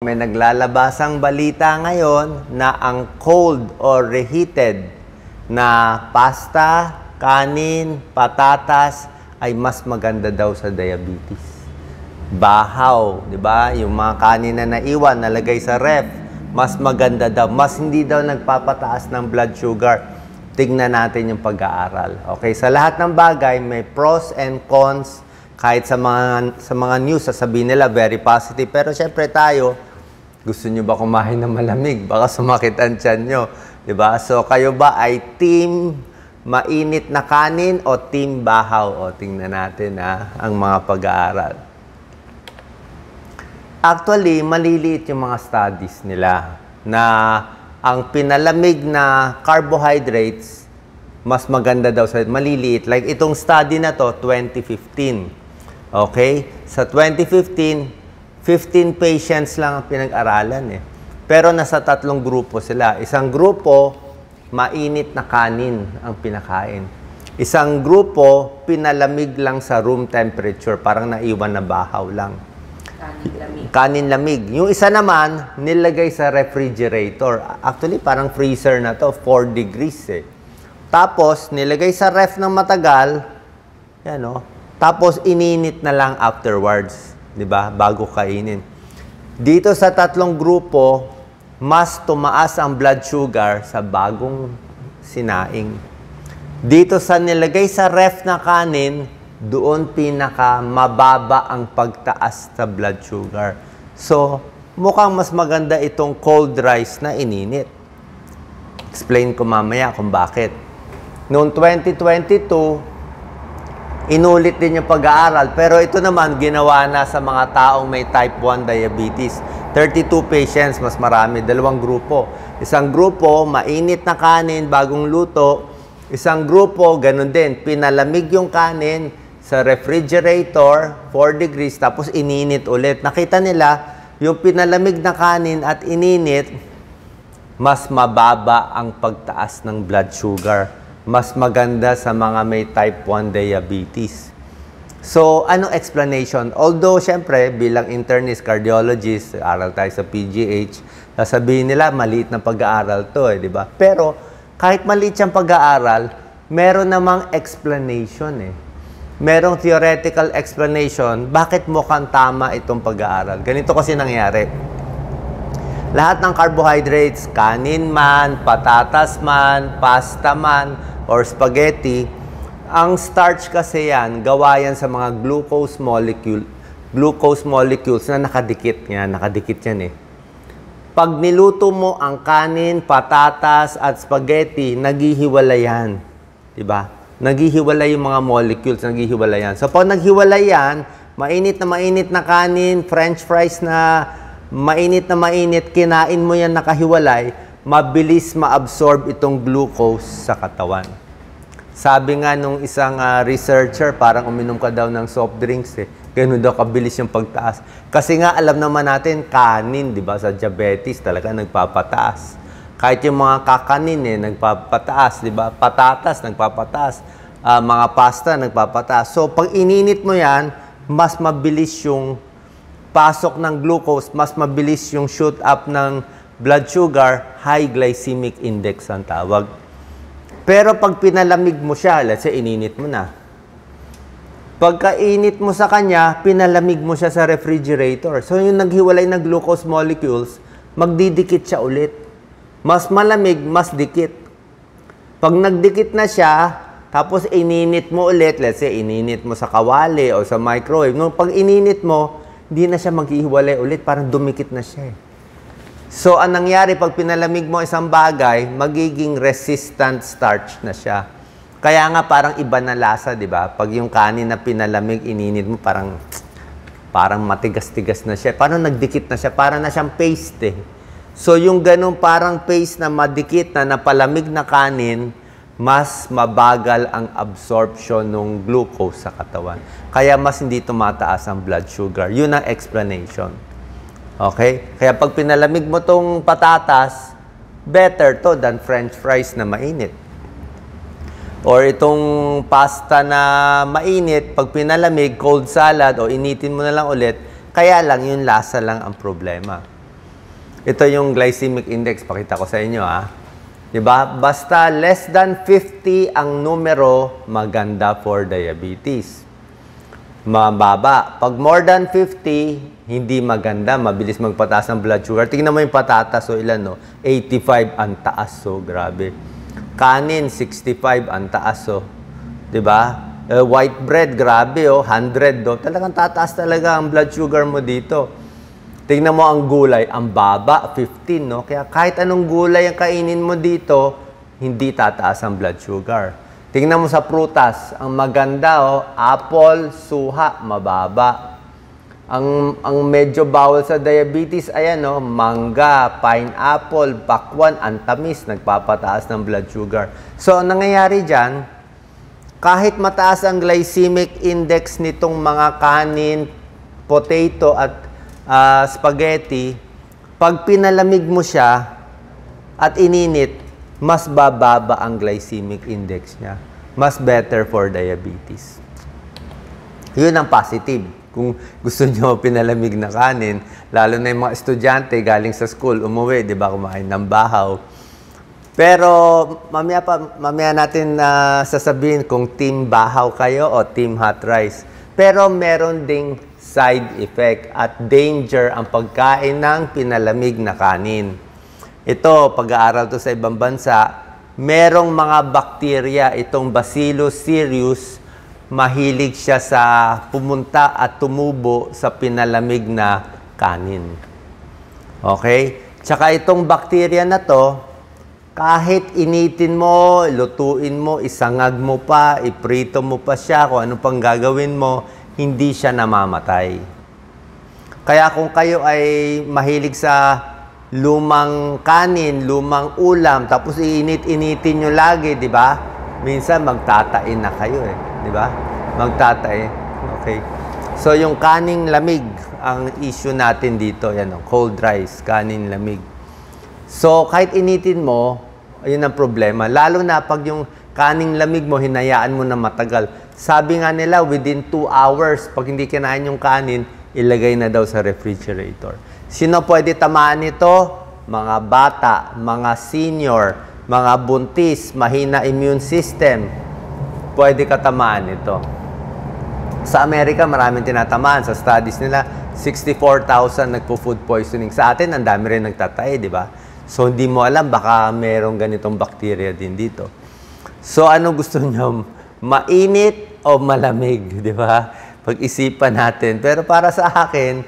may naglalabasang balita ngayon na ang cold or reheated na pasta, kanin, patatas ay mas maganda daw sa diabetes. Bahaw, di ba? Yung mga kanin na naiwan, nalagay sa ref, mas maganda daw. Mas hindi daw nagpapataas ng blood sugar. Tingnan natin yung pag-aaral. Okay, sa lahat ng bagay, may pros and cons. Kahit sa mga news, sasabihin nila, very positive. Pero syempre tayo, gusto nyo ba kumain ng malamig? Baka sumakit ang tiyan nyo. Diba? So, kayo ba ay team mainit na kanin o team bahaw? O, tingnan natin ang mga pag-aaral. Actually, maliliit yung mga studies nila na ang pinalamig na carbohydrates, mas maganda daw sa maliliit. Like itong study na to, 2015. Okay? Sa 2015, 15 patients lang ang pinag-aralan eh. Pero nasa 3 grupo sila. Isang grupo, mainit na kanin ang pinakain. Isang grupo, pinalamig lang sa room temperature. Parang naiwan na bahaw lang. Kanin lamig. Yung isa naman, nilagay sa refrigerator. Actually, parang freezer na to, 4 degrees eh. Tapos, nilagay sa ref ng matagal, yan o. Tapos, ininit na lang afterwards. Di ba? Bago kainin. Dito sa 3 grupo, mas tumaas ang blood sugar sa bagong sinaing. Dito sa nilagay sa ref na kanin, doon pinaka mababa ang pagtaas sa blood sugar. So, mukhang mas maganda itong cold rice na ininit. Explain ko mamaya kung bakit. Noong 2022, inulit din yung pag-aaral, pero ito naman ginawa na sa mga taong may type 1 diabetes. 32 patients, mas marami, 2 grupo. Isang grupo, mainit na kanin, bagong luto. Isang grupo, ganun din, pinalamig yung kanin sa refrigerator, 4 degrees, tapos ininit ulit. Nakita nila, yung pinalamig na kanin at ininit, mas mababa ang pagtaas ng blood sugar. Mas maganda sa mga may type 1 diabetes. So, anong explanation? Although, syempre, bilang internist, cardiologist, aral tayo sa PGH, sasabihin nila, maliit na pag-aaral to, di ba? Pero, kahit maliit siyang pag-aaral, meron namang explanation eh. Merong theoretical explanation, bakit mukhang tama itong pag-aaral. Ganito kasi nangyari. Lahat ng carbohydrates, kanin man, patatas man, pasta man, or spaghetti, ang starch kasi yan, gawa yan sa mga glucose molecules na nakadikit. Yan, nakadikit yan eh. Pag niluto mo ang kanin, patatas, at spaghetti, naghihiwalay yan. Diba? Naghihiwalay yung mga molecules, naghihiwalay yan. So, pag naghiwalay yan, mainit na kanin, french fries na mainit, kinain mo yan nakahiwalay, mabilis ma-absorb itong glucose sa katawan. Sabi nga nung isang researcher, parang uminom ka daw ng soft drinks eh. Ganun daw kabilis yung pagtaas. Kasi nga alam naman natin, kanin, di ba, sa diabetes talaga nagpapataas. Kahit yung mga kakanin eh, nagpapataas, di ba? Patatas, nagpapataas. Mga pasta, nagpapataas. So, pag ininit mo yan, mas mabilis yung pasok ng glucose, mas mabilis yung shoot up ng blood sugar, high glycemic index ang tawag. Pero pag pinalamig mo siya, let's say ininit mo na. Pagkainit mo sa kanya, pinalamig mo siya sa refrigerator. So yung naghiwalay na glucose molecules, magdidikit siya ulit. Mas malamig, mas dikit. Pag nagdikit na siya, tapos ininit mo ulit, let's say ininit mo sa kawali o sa microwave. Nung pag ininit mo, hindi na siya maghihiwalay ulit, parang dumikit na siya eh. So, ang nangyari, pag pinalamig mo isang bagay, magiging resistant starch na siya. Kaya nga parang iba na lasa, di ba? Pag yung kanin na pinalamig, ininit mo, parang matigas-tigas na siya. Parang nagdikit na siya, parang na siyang paste eh. So, yung ganun parang paste na madikit na napalamig na kanin, mas mabagal ang absorption ng glucose sa katawan. Kaya mas hindi tumataas ang blood sugar. Yun ang explanation. Okay? Kaya pag pinalamig mo tong patatas, better to than french fries na mainit. Or itong pasta na mainit, pag pinalamig, cold salad, o initin mo na lang ulit, kaya lang yung lasa lang ang problema. Ito yung glycemic index. Pakita ko sa inyo, ha. Diba? Basta less than 50 ang numero, maganda for diabetes. Mababa. Pag more than 50, hindi maganda. Mabilis magpataas ng blood sugar. Tingnan mo yung patatas. So, ilan, no? 85 ang taas. So, grabe. Kanin, 65 ang taas. So, diba? White bread, grabe, 100, Talagang tataas talaga ang blood sugar mo dito. Tingnan mo ang gulay, ang baba, 15, no? Kaya kahit anong gulay ang kainin mo dito, hindi tataas ang blood sugar. Tingnan mo sa prutas, ang maganda, apple, suha, mababa. Ang medyo bawal sa diabetes, ayan, mangga, pineapple, pakwan, antamis, nagpapataas ng blood sugar. So, ang nangyayari dyan, kahit mataas ang glycemic index nitong mga kanin, potato at spaghetti, pag pinalamig mo siya at ininit, mas bababa ang glycemic index niya. Mas better for diabetes. Yun ang positive. Kung gusto nyo pinalamig na kanin, lalo na yung mga estudyante galing sa school, umuwi, di ba, kumain ng bahaw. Pero mamaya natin sasabihin kung team bahaw kayo o team hot rice. Pero meron ding side effect at danger ang pagkain ng pinalamig na kanin. Ito, pag-aaral to sa ibang bansa, merong mga bakterya, itong Bacillus cereus, mahilig siya sa pumunta at tumubo sa pinalamig na kanin. Okay? Tsaka itong bakterya na to, kahit initin mo, lutuin mo, isangag mo pa, iprito mo pa siya, kung ano pang gagawin mo, hindi siya namamatay. Kaya kung kayo ay mahilig sa lumang kanin, lumang ulam, tapos iinit-initin nyo lagi, di ba? Minsan magtatain na kayo di ba? Magtatain. Okay. So yung kaning lamig, ang issue natin dito, yan cold rice, kanin lamig. So kahit initin mo, ayun ang problema. Lalo na pag yung kaning lamig mo, hinayaan mo na matagal. Sabi nga nila, within 2 hours, pag hindi kinain yung kanin, ilagay na daw sa refrigerator. Sino pwede tamaan nito? Mga bata, mga senior, mga buntis, mahina immune system. Pwede ka tamaan nito. Sa Amerika, maraming tinatamaan. Sa studies nila, 64,000 nagpo-food poisoning. Sa atin, ang dami rin nagtatay, di ba? So, hindi mo alam, baka merong ganitong bacteria din dito. So, ano gusto nyo? Mainit o malamig, di ba? Pag-isipan natin. Pero para sa akin,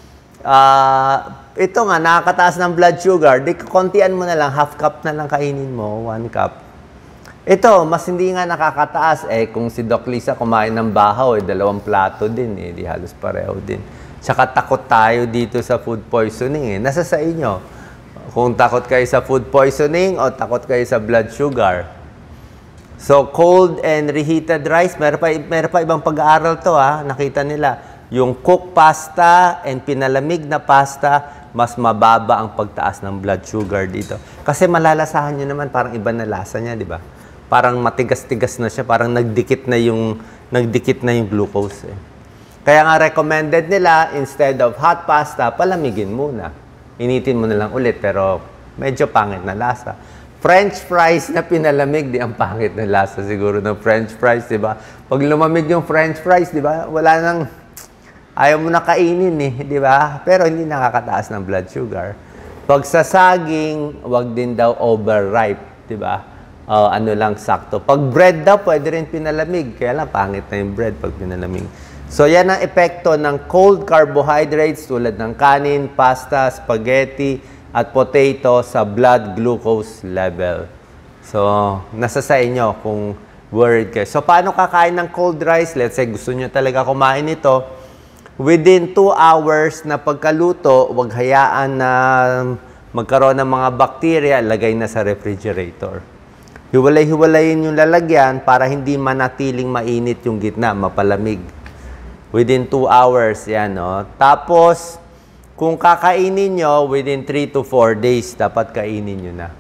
ito nga, nakakataas ng blood sugar, di kontian mo na lang, half cup na lang kainin mo, 1 cup. Ito, mas hindi nga nakakataas. Kung si Doc Lisa kumain ng bahaw, 2 plato din, di halos pareho din. Tsaka takot tayo dito sa food poisoning, Nasa sa inyo. Kung takot kayo sa food poisoning o takot kayo sa blood sugar. So, cold and reheated rice, meron pa ibang pag-aaral to, Nakita nila. Yung cooked pasta and pinalamig na pasta, mas mababa ang pagtaas ng blood sugar dito. Kasi malalasahan nyo naman, parang iba na lasa niya, di ba? Parang matigas-tigas na siya, parang nagdikit na yung glucose. Kaya nga recommended nila, instead of hot pasta, palamigin muna. Initin mo na lang ulit, pero medyo pangit na lasa. French fries na pinalamig, di ang pangit na lasa siguro ng French fries, di ba? Pag lumamig yung French fries, di ba? Wala nang, ayaw mo na kainin di ba? Pero hindi nakakataas ng blood sugar. Pag sa saging, wag din daw overripe, di ba? Ano lang, sakto. Pag bread daw, pwede rin pinalamig. Kaya lang, pangit na yung bread pag pinalamig. So, yan ang epekto ng cold carbohydrates tulad ng kanin, pasta, spaghetti, at potato sa blood glucose level. So, nasa sa inyo kung worried kayo. So, paano kakain ng cold rice? Let's say, gusto nyo talaga kumain ito. Within 2 hours na pagkaluto, huwag hayaan na magkaroon ng mga bacteria, lagay na sa refrigerator. Hiwalay-hiwalayin yung lalagyan para hindi manatiling mainit yung gitna, mapalamig. Within 2 hours, yan, Tapos, kung kakainin nyo, within 3 to 4 days, dapat kainin nyo na.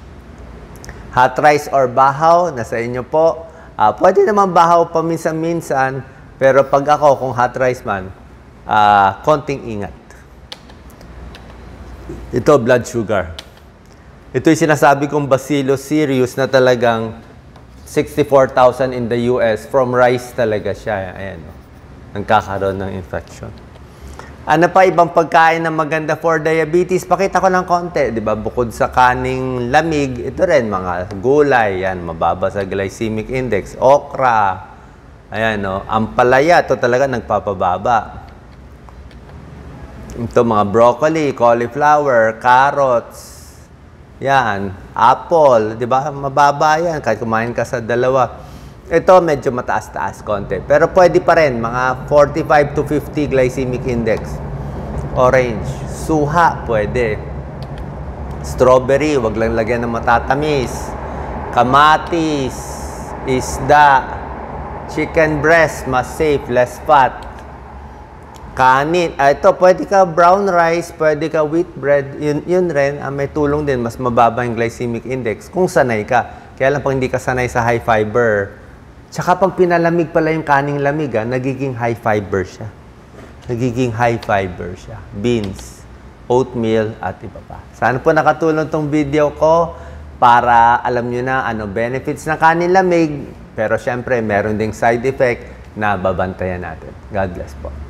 Hot rice or bahaw, nasa inyo po. Pwede naman bahaw paminsan-minsan, pero pag ako, kung hot rice man, konting ingat. Ito, blood sugar. Ito yung sinasabi kong Bacillus cereus na talagang 64,000 in the US. From rice talaga siya. Ayan, oh. Nagkakaroon ng infection. Ano pa ibang pagkain na maganda for diabetes? Pakita ko ng konti, di ba? Bukod sa kaning lamig, ito rin, mga gulay, yan, mababa sa glycemic index. Okra, ayan, no? Ampalaya, ito talaga nagpapababa. Ito, mga broccoli, cauliflower, carrots, yan, apple, di ba? Mababa yan, kahit kumain ka sa dalawa. Ito, medyo mataas-taas konti. Pero pwede pa rin, mga 45 to 50 glycemic index. Orange. Suha, pwede. Strawberry, wag lang lagyan ng matatamis. Kamatis. Isda. Chicken breast, mas safe, less fat. Kanin. Ito, pwede ka brown rice, pwede ka wheat bread. Yun rin, may tulong din. Mas mababa yung glycemic index kung sanay ka. Kaya lang pag hindi ka sanay sa high fiber. Tsaka pag pinalamig pala yung kaning lamig, nagiging high fiber siya. Nagiging high fiber siya. Beans, oatmeal, at iba pa. Sana po nakatulong tong video ko para alam nyo na ano benefits ng kaning lamig. Pero syempre, meron ding side effect na babantayan natin. God bless po.